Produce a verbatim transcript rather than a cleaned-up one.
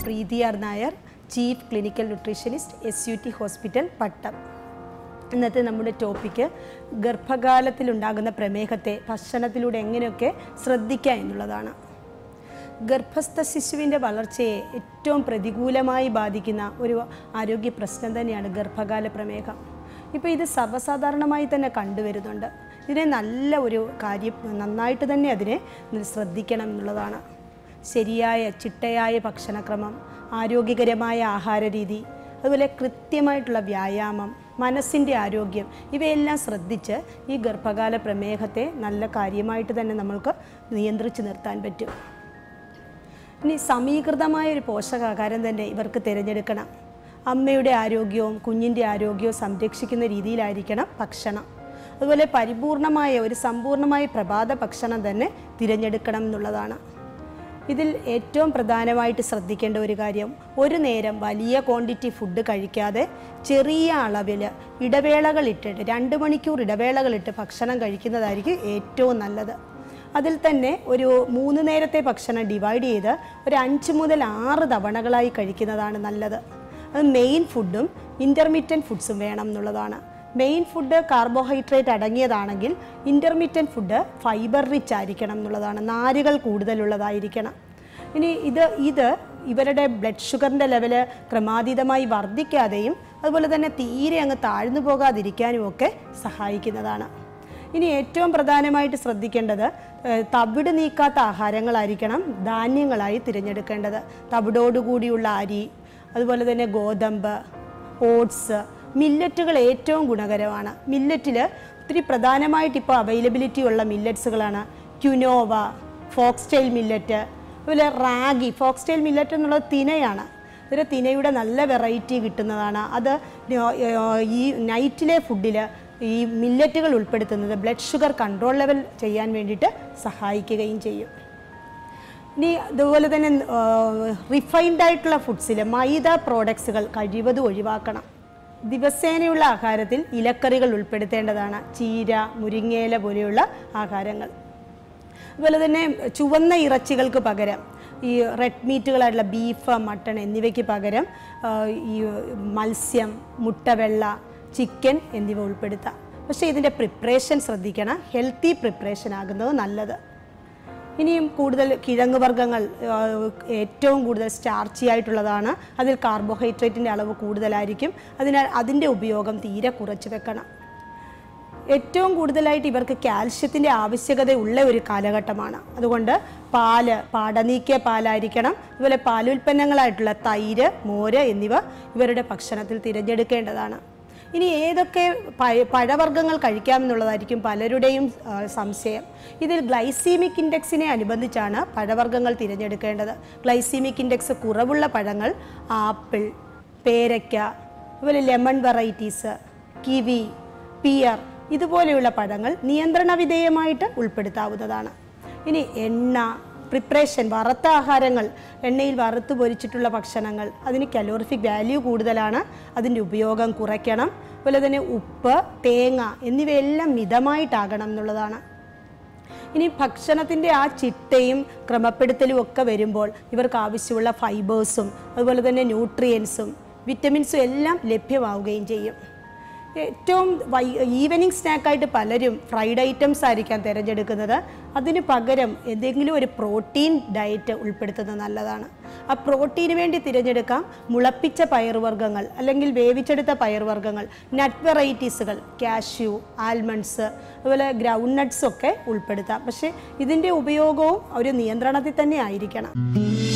Preethi Nair, Chief Clinical Nutritionist, S U T Hospital, Pattam. ഇന്നത്തെ നമ്മുടെ topic ഗർഭകാലത്തിലുണ്ടാകുന്ന പ്രമേഹത്തെ ഭക്ഷണത്തിലൂടെ എങ്ങനെയൊക്കെ ശ്രദ്ധിക്കുക എന്നുള്ളതാണ്. ഗർഭസ്ഥ ശിശുവിൻ്റെ വളർച്ചയെ ഏറ്റവും പ്രതികൂലമായി ബാധിക്കുന്ന ഒരു ആരോഗ്യ പ്രശ്നം തന്നെയാണ് ഗർഭകാല പ്രമേഹം. ഇപ്പോൾ ഇത് സർവ്വസാധാരണമായി തന്നെ കണ്ടുവരുന്നുണ്ട്. ഇതിനെ നല്ല ഒരു കാര്യം നന്നായിട്ട് തന്നെ അതിനെ ശ്രദ്ധിക്കണം എന്നുള്ളതാണ്. ശരിയായ ചിട്ടയായ ഭക്ഷണക്രമം, ആരോഗ്യകരമായ ആഹാരരീതി, അതുപോലെ കൃത്യമായിട്ടുള്ള വ്യായാമം, മനസ്സിൻ്റെ ആരോഗ്യം ഇവയെല്ലാം ശ്രദ്ധിച്ച് ഈ ഗർഭകാല പ്രമേഹത്തെ നല്ല കാര്യമായിട്ട് തന്നെ നമ്മൾക്ക് നിയന്ത്രിച്ച് നിർത്താൻ പറ്റും. ഇനി സമീകൃതമായൊരു പോഷകാഹാരം തന്നെ ഇവർക്ക് തിരഞ്ഞെടുക്കണം. അമ്മയുടെ ആരോഗ്യവും കുഞ്ഞിൻ്റെ ആരോഗ്യവും സംരക്ഷിക്കുന്ന രീതിയിലായിരിക്കണം ഭക്ഷണം. അതുപോലെ പരിപൂർണമായ ഒരു സമ്പൂർണ്ണമായ പ്രഭാത ഭക്ഷണം തന്നെ തിരഞ്ഞെടുക്കണം എന്നുള്ളതാണ്. ഇതിൽ ഏറ്റവും പ്രധാനമായിട്ട് ശ്രദ്ധിക്കേണ്ട ഒരു കാര്യം, ഒരു നേരം വലിയ ക്വാണ്ടിറ്റി ഫുഡ് കഴിക്കാതെ ചെറിയ അളവിൽ ഇടവേളകളിട്ടിട്ട് രണ്ട് മണിക്കൂർ ഇടവേളകളിട്ട് ഭക്ഷണം കഴിക്കുന്നതായിരിക്കും ഏറ്റവും നല്ലത്. അതിൽ തന്നെ ഒരു മൂന്ന് നേരത്തെ ഭക്ഷണം ഡിവൈഡ് ചെയ്ത് ഒരു അഞ്ച് മുതൽ ആറ് തവണകളായി കഴിക്കുന്നതാണ് നല്ലത്. അത് മെയിൻ ഫുഡും ഇൻ്റർമീഡിയറ്റ് ഫുഡ്സും വേണം എന്നുള്ളതാണ്. മെയിൻ ഫുഡ് കാർബോഹൈഡ്രേറ്റ് അടങ്ങിയതാണെങ്കിൽ ഇൻ്റർമീഡിയറ്റ് ഫുഡ് ഫൈബർ റിച്ച് ആയിരിക്കണം എന്നുള്ളതാണ്, നാരുകൾ കൂടുതലുള്ളതായിരിക്കണം. ഇനി ഇത് ഇത് ഇവരുടെ ബ്ലഡ് ഷുഗറിൻ്റെ ലെവല് ക്രമാതീതമായി വർദ്ധിക്കാതെയും അതുപോലെ തന്നെ തീരെ അങ്ങ് താഴ്ന്നു പോകാതിരിക്കാനും ഒക്കെ സഹായിക്കുന്നതാണ്. ഇനി ഏറ്റവും പ്രധാനമായിട്ട് ശ്രദ്ധിക്കേണ്ടത് തവിട് നീക്കാത്ത ആഹാരങ്ങളായിരിക്കണം ധാന്യങ്ങളായി തിരഞ്ഞെടുക്കേണ്ടത്. തവിടോടുകൂടിയുള്ള അരി, അതുപോലെ തന്നെ ഗോതമ്പ്, ഓട്സ്, മില്ലറ്റുകൾ ഏറ്റവും ഗുണകരമാണ്. മില്ലറ്റിൽ ഒത്തിരി പ്രധാനമായിട്ട് ഇപ്പോൾ അവൈലബിലിറ്റി ഉള്ള മില്ലറ്റ്സുകളാണ് ക്യുനോവ, ഫോക്സ്റ്റൈൽ മില്ലറ്റ്, അതുപോലെ റാഗി. ഫോക്സ്റ്റൈൽ മില്ലറ്റ് എന്നുള്ളത് തിനയാണ്. ഒരു തിനയുടെ നല്ല വെറൈറ്റി കിട്ടുന്നതാണ്. അത് ഈ നൈറ്റിലെ ഫുഡിൽ ഈ മില്ലറ്റുകൾ ഉൾപ്പെടുത്തുന്നത് ബ്ലഡ് ഷുഗർ കൺട്രോൾ ലെവൽ ചെയ്യാൻ വേണ്ടിയിട്ട് സഹായിക്കുകയും ചെയ്യും. ഇനി അതുപോലെ തന്നെ റിഫൈൻഡ് ആയിട്ടുള്ള ഫുഡ്സിൽ മൈദ പ്രോഡക്ട്സുകൾ കഴിവതും ഒഴിവാക്കണം. ദിവസേനയുള്ള ആഹാരത്തിൽ ഇലക്കറികൾ ഉൾപ്പെടുത്തേണ്ടതാണ്. ചീര, മുരിങ്ങയില പോലെയുള്ള ആഹാരങ്ങൾ. അതുപോലെ തന്നെ ചുവന്ന ഇറച്ചികൾക്ക് പകരം ഈ റെഡ് മീറ്റുകളായിട്ടുള്ള ബീഫ്, മട്ടൺ എന്നിവയ്ക്ക് പകരം ഈ മത്സ്യം, മുട്ടവെള്ള, ചിക്കൻ എന്നിവ ഉൾപ്പെടുത്താം. പക്ഷേ ഇതിൻ്റെ പ്രിപ്പറേഷൻ ശ്രദ്ധിക്കണം. ഹെൽത്തി പ്രിപ്പറേഷൻ ആകുന്നത് നല്ലത്. ഇനിയും കൂടുതൽ കിഴങ്ങ് വർഗ്ഗങ്ങൾ ഏറ്റവും കൂടുതൽ സ്റ്റാർച്ചി ആയിട്ടുള്ളതാണ്. അതിൽ കാർബോഹൈഡ്രേറ്റിൻ്റെ അളവ് കൂടുതലായിരിക്കും. അതിനാൽ അതിൻ്റെ ഉപയോഗം തീരെ കുറച്ച് വെക്കണം. ഏറ്റവും കൂടുതലായിട്ട് ഇവർക്ക് കാൽഷ്യത്തിൻ്റെ ആവശ്യകത ഉള്ള ഒരു കാലഘട്ടമാണ്. അതുകൊണ്ട് പാല്, പാടനീക്കിയ പാലായിരിക്കണം. അതുപോലെ പാലുൽപ്പന്നങ്ങളായിട്ടുള്ള തൈര്, മോര് എന്നിവ ഇവരുടെ ഭക്ഷണത്തിൽ തിരഞ്ഞെടുക്കേണ്ടതാണ്. ഇനി ഏതൊക്കെ പഴവർഗ്ഗങ്ങൾ കഴിക്കാമെന്നുള്ളതായിരിക്കും പലരുടെയും സംശയം. ഇതിൽ ഗ്ലൈസീമിക് ഇൻഡെക്സിനെ അനുബന്ധിച്ചാണ് പഴവർഗ്ഗങ്ങൾ തിരഞ്ഞെടുക്കേണ്ടത്. ഗ്ലൈസീമിക് ഇൻഡെക്സ് കുറവുള്ള പഴങ്ങൾ ആപ്പിൾ, പേരയ്ക്ക, അതുപോലെ ലെമൺ വെറൈറ്റീസ്, കിവി, പിയർ ഇതുപോലെയുള്ള പഴങ്ങൾ നിയന്ത്രണ വിധേയമായിട്ട് ഉൾപ്പെടുത്താവുന്നതാണ്. ഇനി എണ്ണ, പ്രിപ്പറേഷൻ, വറുത്ത ആഹാരങ്ങൾ, എണ്ണയിൽ വറുത്ത് പൊരിച്ചിട്ടുള്ള ഭക്ഷണങ്ങൾ അതിന് കലോറിഫിക് വാല്യൂ കൂടുതലാണ്. അതിൻ്റെ ഉപയോഗം കുറയ്ക്കണം. അതുപോലെ തന്നെ ഉപ്പ്, തേങ്ങ എന്നിവയെല്ലാം മിതമായിട്ടാകണം എന്നുള്ളതാണ്. ഇനി ഭക്ഷണത്തിൻ്റെ ആ ചിട്ടയും ക്രമപ്പെടുത്തലും ഒക്കെ വരുമ്പോൾ ഇവർക്ക് ആവശ്യമുള്ള ഫൈബേഴ്സും അതുപോലെ തന്നെ ന്യൂട്രിയൻസും വിറ്റമിൻസും എല്ലാം ലഭ്യമാവുകയും ചെയ്യും. ഏറ്റവും വൈ ഈവനിങ് സ്നാക്കായിട്ട് പലരും ഫ്രൈഡ് ഐറ്റംസ് ആയിരിക്കാം തിരഞ്ഞെടുക്കുന്നത്. അതിന് പകരം എന്തെങ്കിലും ഒരു പ്രോട്ടീൻ ഡയറ്റ് ഉൾപ്പെടുത്തുന്നത് നല്ലതാണ്. ആ പ്രോട്ടീന് വേണ്ടി തിരഞ്ഞെടുക്കാം മുളപ്പിച്ച പയറുവർഗ്ഗങ്ങൾ അല്ലെങ്കിൽ വേവിച്ചെടുത്ത പയറുവർഗ്ഗങ്ങൾ, നട്ട് വെറൈറ്റീസുകൾ, കാഷ്യൂ, ആൽമണ്ട്സ്, അതുപോലെ ഗ്രൗണ്ട് നട്ട്സൊക്കെ ഉൾപ്പെടുത്താം. പക്ഷേ ഇതിൻ്റെ ഉപയോഗവും ഒരു നിയന്ത്രണത്തിൽ തന്നെ ആയിരിക്കണം.